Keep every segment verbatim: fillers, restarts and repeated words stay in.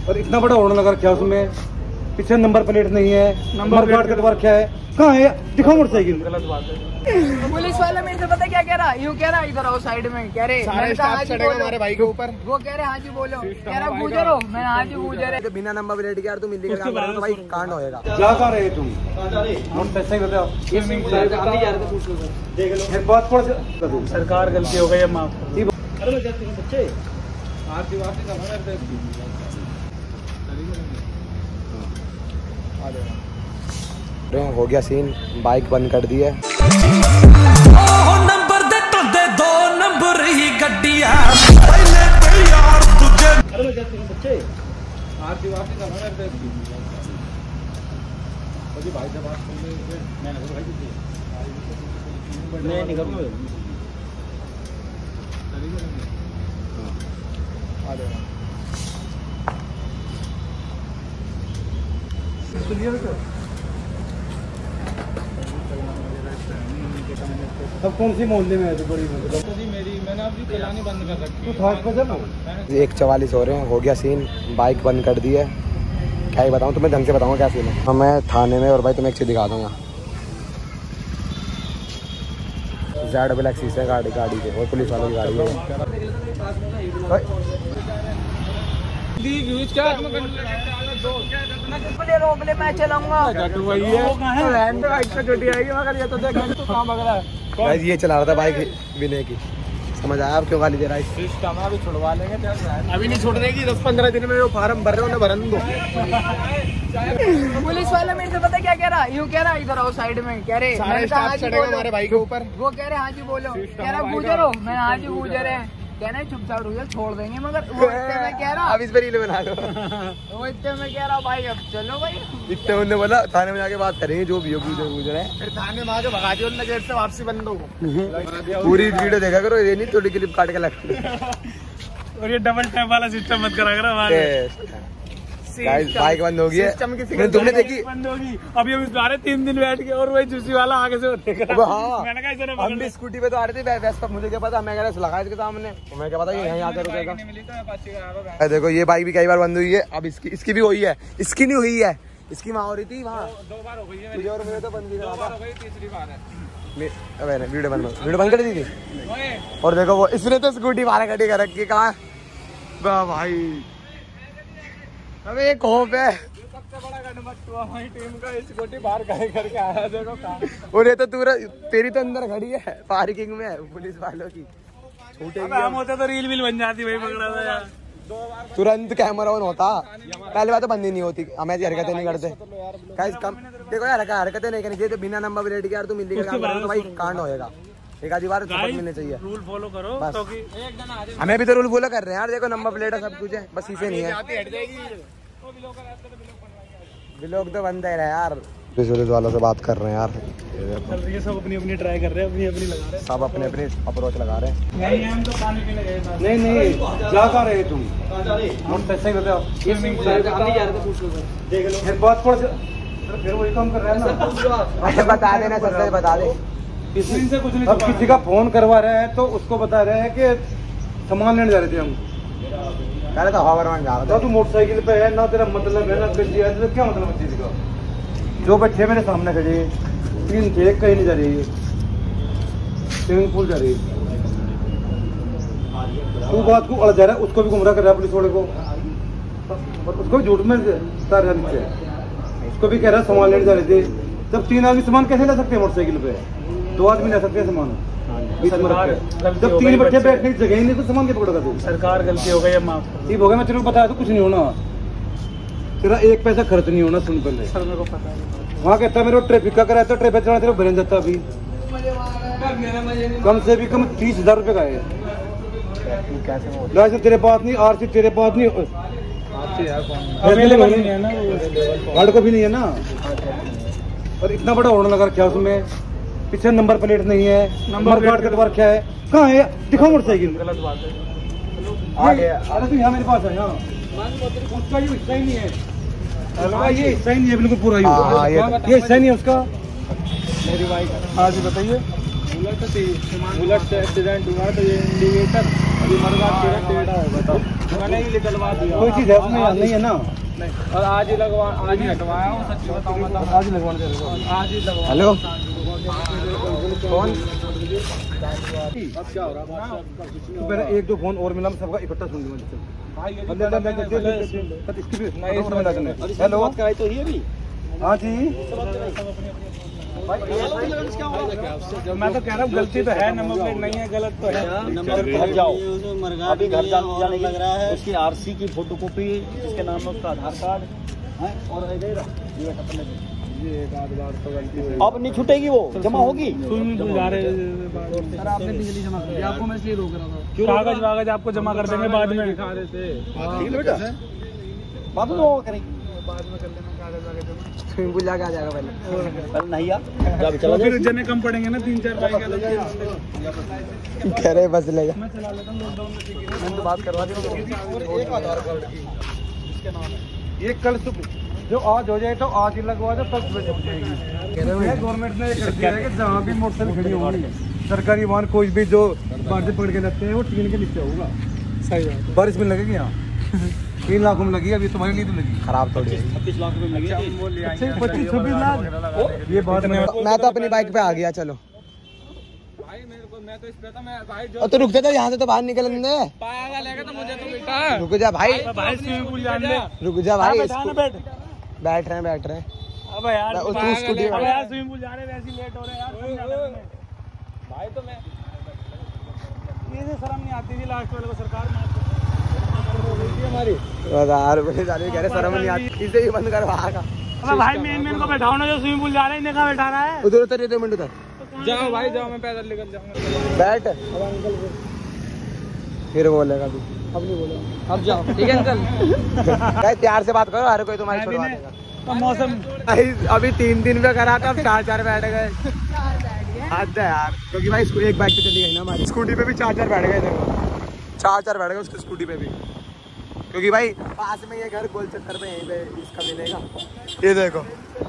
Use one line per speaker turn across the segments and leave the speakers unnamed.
और इतना बड़ा होने लगा क्या उसमें, पीछे नंबर प्लेट नहीं है, नंबर प्लेट का द्वार क्या है, कहाँ है, दिखाओ मोटरसाइकिल। गलत बात है।
पुलिस वाला मेरे से पता क्या कह रहा, यूँ कह रहा इधर आओ साइड में, कह रहे हमारे भाई के ऊपर, वो कह रहे हाँ जी बोलो, कह रहा गुजर हो, मैं हाँ जी गुजर।
बिना नंबर प्लेट के यार तुम हिंदी का तो भाई कांड होएगा।
जा कहाँ रहे तुम, हम पैसा ही बताओ, बात पड़
सरकार गलती हो गई है, माफ
बच्चे
हो गया सीन, बाइक बंद कर दी है।
नंबर दे तो दे दो नंबर ही गड्डिया
बच्चे आरती वारती का भाई से बात मैं निकलूंगा अब कौन सी मोहल्ले में है तो बड़ी मेरी, मैंने अपनी चलानी बंद कर रखी है।
एक चवालीस हो रहे हैं, हो गया सीन, बाइक बंद कर दी है। क्या ही बताऊँ तुम्हें, ढंग से बताऊँगा क्या सीन है। मैं थाने में, और भाई तुम्हें एक चीज़ दिखा दूँगा, जेड ब्लैक शीशे गाड़ी गाड़ी के, और पुलिस वालों की गाड़ी है।
रोक ले, मैं चलाऊंगा।
ये चला रहा था बाइक विनय की, समझ आया आप क्यों गाली दे रहा है।
अभी छुड़वा लेंगे,
अभी नहीं छोड़ने की, दस पंद्रह दिन में वो फार्म भर रहे हो, भरन दो।
पुलिस वाला मेरे से पता क्या कह रहा, यूँ कह रहा इधर आओ साइड में, कह रहे
हमारे भाई के ऊपर,
वो कह रहे हाँ जी बोलो, कह रहा गुजर हो, मैं हाँ जी गुजर है, कहना चुपचाप रुक जाओ, छोड़ देंगे, मगर वो इतने में कह रहा,
अब इस पर रील बना दो।
वो इतने में कह रहा भाई अब चलो भाई,
इतने उन्होंने बोला थाने में जाके बात करेंगे जो भी हो, गुजर गुजर है,
फिर थाने में आके भगा दिया उन्होंने, गेट से वापसी बंद हो।
पूरी वीडियो देखा करो, ये नहीं थोड़ी क्लिप काट के लग।
और ये डबल टैप वाला सिस्टम मत करा करो,
बाइक बंद होगी है, तुमने देखी
बंद होगी। अभी हम इस बारे तीन दिन बैठ के, और वही जूसी वाला आगे से होते
हाँ, मैंने कहा हम भी स्कूटी पे तो आ रहे थे, वैसे मुझे क्या पता, मैं कह रहा लगा इसके सामने, मैं क्या पता ये यहीं आकर रुकेगा। देखो ये बाइक भी कई बार बंद हुई है, अब इसकी इसकी भी हुई है, इसकी नहीं हुई है, इसकी माँ हो रही थी वहाँ,
दो बार हो गई है
मुझे और मुझे तो बंद
तीसरी बार है।
वीडियो बंद वीडियो बंद कर दी थी। और देखो वो इसने तो स्कूटी बाहर खड़ी कर रखी है, कहाँ भाई, अबे एक होप है,
सबसे बड़ा गणमट्टू हमारी टीम का, स्कूटी बाहर खड़े करके आया, देखो कहाँ।
और ये तो तू तेरी तो अंदर खड़ी है पार्किंग में पुलिस वालों की, छूटेगी।
हम होते तो रील वील बन जाती, वही पकड़ा था यार।
तुरंत कैमरा ऑन होता, पहले बात तो बंद ही नहीं होती, हम ऐसी हरकतें नहीं करते। कम देखो यार, हरकतें नहीं करनी चाहिए, तो बिना नंबर प्लेट के यार तुम हिंदी का काम करो तो भाई कांड होएगा। एक आधी बार सबक मिलने चाहिए,
रूल फॉलो करो
बस।
तो कि
हमें भी तो रूल फॉलो कर रहे हैं यार, देखो नंबर प्लेट है, सब कुछ है, बस इसे नहीं है। ब्लॉग तो बनता ही रहा यार, पुलिस वालों से बात कर रहे हैं यार,
ये सब अपनी अपनी ट्राई कर रहे हैं, अपनी अपनी लगा रहे हैं,
सब अपने अपने अप्रोच लगा रहे हैं।
नहीं हम तो पानी पीने गए थे।
नहीं नहीं जा कहाँ रहे तुम, हम पैसा ही बताओ, फिर बात पड़ फिर वही काम कर रहे हैं ना।
अच्छा बता देना, सर बता दे,
किसी से कुछ नहीं, अब किसी का फोन करवा रहे हैं तो उसको बता रहे हैं कि सामान लेने जा रहे थे हम,
कह रहे था हवा भरवाने जा रहा था।
तू मोटरसाइकिल पे है ना, तेरा मतलब है ना गड्डी है, तो क्या मतलब है चीज का। जो बच्चे मेरे सामने खड़े तीन थे, कहीं नहीं जा रही है, स्विमिंग पूल जा रही है, तू बात को अड़ जा रहा है, उसको भी गुमराह कर रहा है पुलिस वाले को, और उसको भी झूठ में उतार रहा नीचे, उसको भी कह रहा है सामान लेने जा रहे थे। जब तीन आदमी सामान कैसे ले सकते हैं मोटरसाइकिल पे, दो आदमी ले सकते हैं सामान बीच में रख के, जब तीन बच्चे बैठने की जगह ही नहीं तो सामान क्या पकड़ेगा तू।
सरकार गलती हो गई है, माफ
ठीक हो गया, मैं तेरे को बताया तो कुछ नहीं होना, तेरा एक पैसा खर्च नहीं होना। सुन पहले
सर मेरे को पता है,
वहाँ कहता मेरे को ट्रैफिक का कराया तो ट्रैफिक चढ़ा तेरे बन जाता, अभी कम से भी कम तीस हजार रुपये का है। लाइसेंस तेरे पास नहीं, आरसी तेरे पास नहीं, गार्ड को भी नहीं है ना, और इतना बड़ा होने लगा क्या उसमें, पीछे नंबर प्लेट नहीं है, नंबर प्लेट का द्वार क्या है, कहाँ है, दिखाओ मोटरसाइकिल। गलत बात है, आ गया, अरे तू यहाँ मेरे पास है, यहाँ उसका ये हिस्सा ही नहीं है, ये हिस्सा ही नहीं है बिल्कुल पूरा, ये हिस्सा नहीं है उसका।
मेरी बाइक, हाँ जी बताइए। बुलेट बुलेट से एक्सीडेंट हुआ तो ये इंडिकेटर अभी मर गया, टेढ़ा होगा। मैंने ही निकलवा दिया।
कोई चीज है उसमें नहीं है ना?
और आज ही लगवा आज ही हटवाया हूँ, सच्ची बताऊँ मैं तो
आज ही लगवाने दे रहे हो।
आज ही लगवा।
हेलो कौन?
अब क्या हो रहा है?
तो मेरा एक दो फोन और मिला, मैं सबका इकट्ठा सुन लूंगा।
भाई ये
हेलो
तो ही अभी
हाँ जी,
मैं तो कह रहा हूँ गलती तो है, नंबर प्लेट नहीं है, गलत तो है।
नंबर घर जाओ, अभी घर जाने जाने लग रहा है। उसकी आरसी की फोटोकॉपी, जिसके नाम में उसका आधार कार्ड है, और ये एक आध बार तो गलती हुई। अब नहीं छूटेगी, वो जमा होगी।
सर आपने बिजली जमा कर दी, आपको मैं इसलिए रोक रहा था।
कागज वागज आपको जमा कर देंगे बाद में। दिखा रहे थे
बाद में करेंगे,
बाद में कर लेना कागज वागज जमा।
स्विमिंग पूल जाके आ जाएगा पहले।
पहले नहीं आ जब चला
फिर जने कम पड़ेंगे ना, तीन चार बाइक
कह रहे बस लेगा।
मैं चला लेता हूँ लॉकडाउन में।
मैंने तो बात करवा दी।
एक आधार कार्ड की इसके नाम है। ये कल सुबह जो आज हो जाए तो आज ही लगवा दो, कल सुबह जब जाएगी। गवर्नमेंट ने ये कर दिया है कि जहाँ भी मोटरसाइकिल खड़ी होगी सरकारी वाहन कोई भी जो बाहर से पकड़ के लगते हैं वो टीन के नीचे होगा।
सही बात।
बारिश में लगेगी यहाँ तीन लाख में लगी, अभी तुम्हारे लिए तो लगी
खराब थोड़ी है।
छब्बीस लाख रुपए लगे।
पच्चीस छब्बीस लाख ये बात नहीं।
मैं तो अपनी बाइक पे आ गया। चलो
भाई मेरे को, मैं तो इस पे था, मैं भाई जो
और तो रुक जा, तो यहाँ से तो बाहर निकल दे।
पाया लेगा तो मुझे तो बेटा
रुक जा भाई,
भाई स्विमिंग पूल जान दे।
रुक जा भाई।
बैठा ना बैठ।
बैठ रहे हैं बैठ रहे हैं।
अब यार
तू
पागल
स्कूटी
है।
में
अब
बैठ।
यार स्विमिंग पूल जा रहे हैं, वैसे ही लेट हो रहे हैं यार, समझा दे तुम्हें। भाई तो मैं ये से शर्म नहीं आती थी लास्ट वाले को, सरकार माफ हमारी।
हजार रुपये जाने कह रहे शर्म नहीं आती, इसे ही बंद करवाएगा।
अबे भाई मेन मेन को बैठाओ ना, जो स्विमिंग पूल जा रहे हैं इन्हें कहाँ बैठा रहा है।
उधर उतर ये दो मिनट उधर
जाओ भाई जाओ, मैं पैदल निकल जाऊंगा।
बैठ। फिर बोलेगा तू।
अब नहीं बोलो, अब जाओ। ठीक है अंकल,
भाई प्यार से बात करो, हर कोई तुम्हारी
अभी
छुड़वा
ने-
देगा।
तो मौसम
भाई अभी तीन दिन पे करा था, अब चार चार बैठ गए। हद है यार, क्योंकि भाई इसको एक बाइक पे चली गई ना हमारी। स्कूटी पे भी चार चार बैठ गए थे, चार चार बैठ गए उसकी स्कूटी पे भी, क्योंकि भाई पास में ये घर गोल चक्कर पे यहीं पे इसका मिलेगा। ये देखो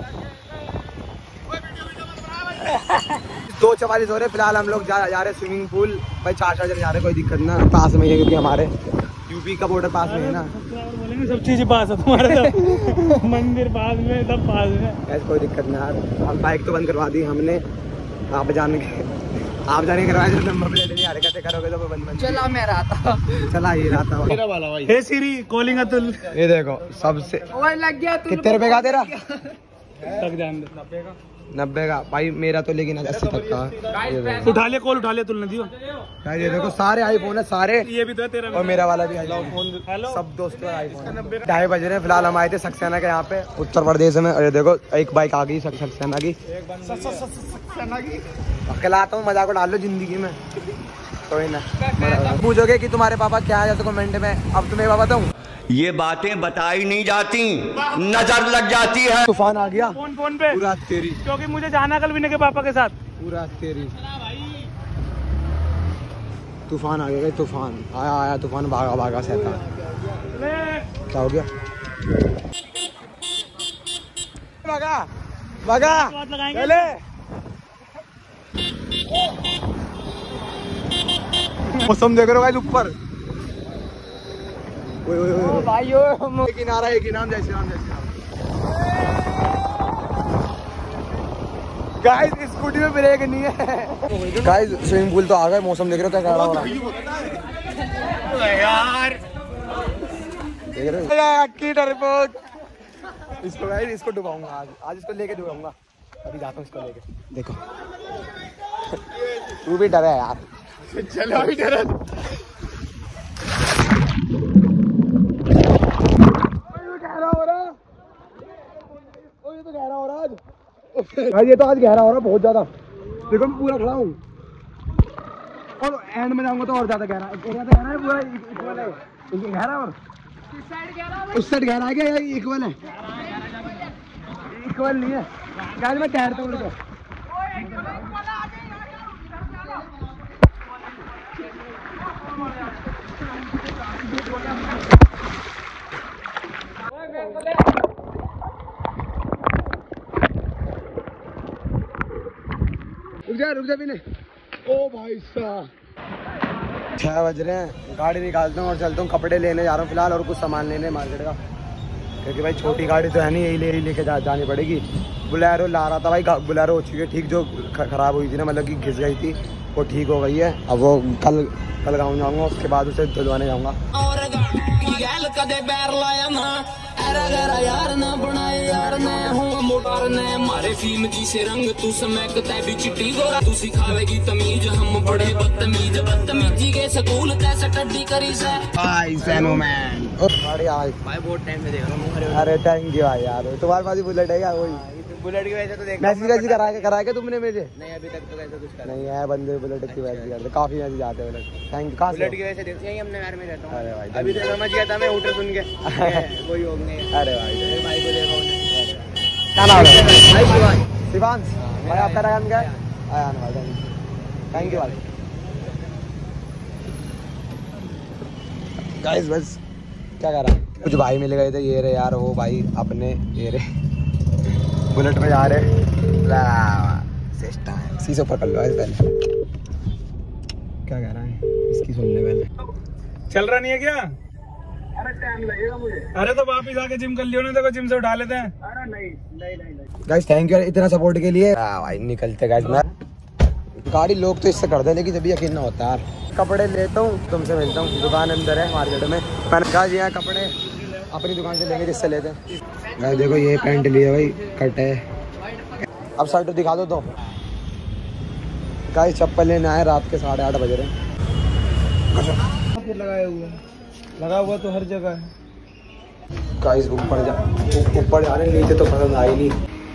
दो चवालीस हो रहे फिलहाल, हम लोग जा, जा रहे स्विमिंग पूल। भाई चार चार जन जा रहे, कोई दिक्कत ना, पास में ही है क्योंकि हमारे यूपी का बॉर्डर पास में है ना।
बोलेंगे सब चीज पास है तुम्हारे, तो मंदिर पास में, सब पास में।
ऐसे कोई दिक्कत ना यार। हम बाइक तो बंद करवा दी हमने, आप जाने के आप जाने के करवाए, नंबर प्लेट नहीं हरकतें करोगे तो बंद बंद।
चला मैं रहा था।
चला ये रहा था
मेरा वाला भाई।
हे सीरी कॉलिंग अतुल
ये देखो सबसे।
ओए लग गया तू।
कितने रुपए का तेरा?
तक जान दे।
नब्बे का भाई मेरा तो, लेकिन अस्सी तक का। ये देखो
उठा ले कॉल, उठा ले तुल नदियो।
भाई ये देखो सारे आईफोन है सारे,
ये भी तो है तेरा
और मेरा वाला भी आईफोन।
हेलो
सब दोस्तों आईफोन। ढाई बज रहे हैं फिलहाल, हम आए थे सक्सेना के यहाँ पे उत्तर प्रदेश में। और ये देखो एक बाइक आ गई सक्सेना की। अकेलाता हूँ, मजाक डाल लो जिंदगी में, कोई ना। पूछोगे कि तुम्हारे पापा क्या है तो कमेंट में, अब तुम्हें पापा बताऊँ,
ये बातें बताई नहीं जाती, नजर लग जाती है।
तूफान आ गया
फोन फोन पे,
पूरा तेरी,
क्योंकि मुझे जाना कल विनय के पापा के साथ।
पूरा तेरी। तूफान आ गया, तूफान आया आया तूफान, भागा भागा सहता। क्या हो गया? भागा भागा
बात लगाएंगे।
चले। मौसम देख रहे हो गाइस ऊपर। ओए ओए ओए
भाई ओ
एक ही नारा, एक ही नाम, जय श्री राम जय श्री राम। गाइस स्कूटी में ब्रेक नहीं है। गाइस स्विमिंग पूल तो आ गए, मौसम देख रहे हो क्या हो रहा है यार, देख रहे हो की डरपोक। इसको गाइस इसको डुबाऊंगा आज, आज इसको लेके डुबाऊंगा। अभी जाता हूँ इसको लेके। देखो तू भी डरा है यार। चलो अभी डरा। गहरा हो रहा, ये तो गहरा हो रहा आज। ये तो आज गहरा हो रहा बहुत ज्यादा। देखो मैं पूरा खड़ा हूँ, और एंड में जाऊंगा तो और ज्यादा गहरा गहरा है पूरा इक्वल है। गहरा और उस साइड गहरा है क्या? इक्वल है, इक्वल नहीं है। गाइस मैं तैरता हूँ। रुक जा रुक जा भी नहीं। ओ भाई साहब छह बज रहे हैं, गाड़ी निकालता हूँ और चलता हूँ, कपड़े लेने जा रहा हूँ फिलहाल और कुछ सामान लेने मार्केट का, क्योंकि भाई छोटी गाड़ी तो है नहीं, यही ले ही लेके जा, जानी पड़ेगी। बुलेरो ला रहा था भाई, बुलेरो हो चुकी है ठीक, जो खराब हुई थी ना, मतलब कि घिस गई थी, वो ठीक हो गई है। अब वो कल कल गाँव जाऊँगा, उसके बाद उसे धुलवाने जाऊँगा। यार ना बनाए यार ने हो मोटर ने मारे फिल्म जी से रंग तू समकता भी चिट्टी गोरा तू सिखावेगी तमीज हम बड़े बदतमीज बदतमीजी के स्कूल तैसे टड्डी करी से भाई सैनो मैन अरे यार भाई बहुत टाइम से देख रहा हूं। अरे थैंक यू भाई यार, तुम्हारे पास ही बुलेट है क्या? वही बुलेट की वजह से तो देख मैसेज कैसे करा के करा के तुमने मुझे? नहीं अभी तक तो ऐसा कुछ करा नहीं है, बंदे बुलेट की वजह से करते काफी मैसेज आते हैं बुलेट। Thank you. बुलेट की वजह से देखते हैं हमने यार में रहता हूं। अरे भाई अभी तो समझ गया था मैं हूटर सुन के कोई हो नहीं। अरे भाई भाई को देखो क्या नाम है भाई? शिवांश भाई, आपका नाम क्या है? आयान भाई, थैंक यू भाई। गाइस बस क्या कर रहा है, कुछ भाई मिल गए थे, ये रे यार वो भाई अपने ये रे बुलेट में जा रहे शीशे ऊपर कर लो पहले। क्या कह रहा है इसकी सुन ले पहले।
चल रहा नहीं है क्या? अरे टाइम लगेगा मुझे। अरे तो वापिस आके जिम कर लियो ना, देखो जिम से उठा लेते हैं। अरे नहीं नहीं नहीं गाइस,
थैंक यू इतना सपोर्ट के लिए। भाई निकलते गाइस, मैं गाड़ी लोग तो इससे कर दे लेकिन जब यकीन ना होता है। कपड़े लेता हूँ, तुमसे मिलता हूँ, दुकान अंदर है मार्केट में। मैंने कहा जी यहाँ कपड़े अपनी दुकान से लेंगे जिससे लेते हैं। गाइस देखो ये पैंट लिया भाई, कट है। अब शर्ट दिखा दो तो। गाइस चप्पल लेने आए, रात के साढ़े आठ बज रहे हैं।
लगाया हुआ लगा हुआ तो हर जगह है।
गाइस ऊपर जा ऊपर जा रहे, नीचे तो पसंद आई नहीं।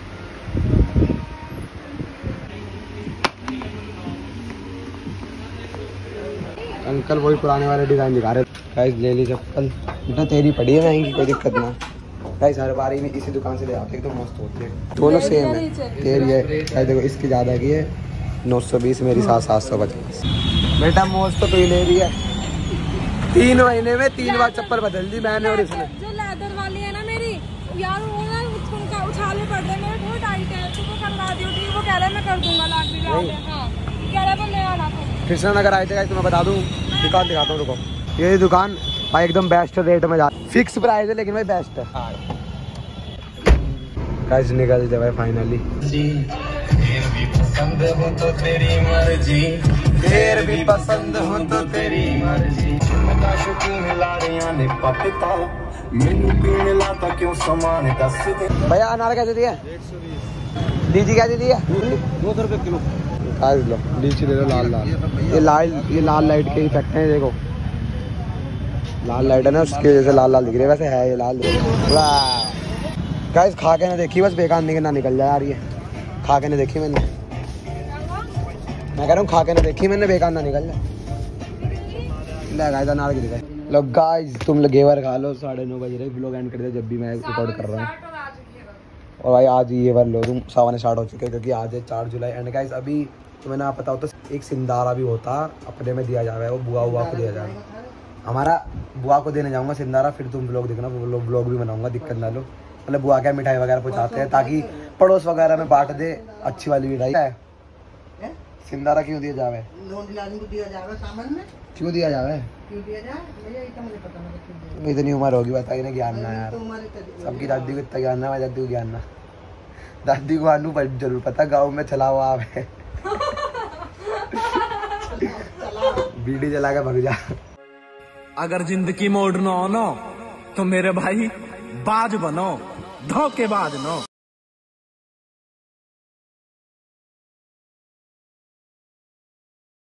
अंकल वही पुराने वाले डिजाइन दिखा रहे। गाइस ले ली चप्पल, इतना तेरी पड़ी है महंगी, कोई दिक्कत ना। गाइस हर बार ही इसी दुकान से ले आते हैं, तो मस्त होती है। दोनों सेम है, तेरी है गाइस देखो, इसकी ज़्यादा की है नौ सौ बीस, मेरी सात सात सौ पचास। बेटा मोज तो कोई ले रही है, तीन महीने में तीन बार चप्पल बदल दी मैंने और इसने।
जो लेदर वाली है ना मेरी यार, वो ना उनका उछाले पड़ रहे, मेरे बहुत टाइट है, तो वो करवा दियो ठीक, वो कह रहा है मैं कर दूंगा लाख भी हां कह रहा है पर ले आना तुम।
कृष्णा नगर आए थे गाइस, तो मैं बता दूं दुकान दिखाता हूं, रुको। ये दुकान भाई एकदम बेस्ट रेट में जा, फिक्स प्राइस है लेकिन भाई बेस्ट है। गाइस निकलते भाई फाइनली। पसंद हो तो तेरी मर्जी, फिर भी पसंद हो तो तेरी मर्जी। मैं शौकीन लाड़ियां ने पपता मैनू पीने लाता क्यों समान दस दे। भैया अनार कैसे दिया? लीची कैसे दिया?
दो सौ रुपये किलो।
गाइस लो लीची ले लो लाल लाल, ये लाल ये लाल लाइट के इफेक्ट है, देखो लाल लाइट है ना उसकी वजह से लाल लाल दिख रही है, वैसे है ये लाल। गाइस खा के ना देखी, बस बेकार निकल ना निकल जाए यार, ये खा के ना देखी मैंने, मैं कह रहा हूँ खा के ना देखी मैंने, बेकार ना निकल जाए। गाइस अनार की दिखाई लो। गाइस तुम लोग घेवर खा लो, साढ़े नौ बज रहे, ब्लॉग एंड कर दे जब भी मैं रिकॉर्ड कर रहा हूँ। और भाई आज ये बार लो तुम सावन स्टार्ट हो चुके हैं, क्योंकि आज है चार जुलाई। एंड गाइस अभी तुम्हें ना पता हो तो एक सिंदारा भी होता अपने में दिया जाए, वो बुआ बुआ को दिया जाए। हमारा बुआ को देने जाऊँगा सिंदारा, फिर तुम ब्लॉग देखना, वो लोग ब्लॉग भी बनाऊंगा, दिक्कत ना लो। मतलब बुआ क्या मिठाई वगैरह पहुँचाते हैं ताकि पड़ोस वगैरह में बांट दे, अच्छी वाली मिठाई है। सिंदारा क्यों दिया जावे? क्यों दिया जावे? इतनी उम्र होगी बताइए ना, ज्ञान ना यार, सबकी दादी को इतना ज्ञान ना, दादी को ज्ञान ना, दादी को आनू पर जरूर पता, गाँव में चला हुआ आप है। बीड़ी जला के भग जा।
अगर जिंदगी मोड़ न हो तो मेरे भाई बाज बनो, धोखेबाज नो।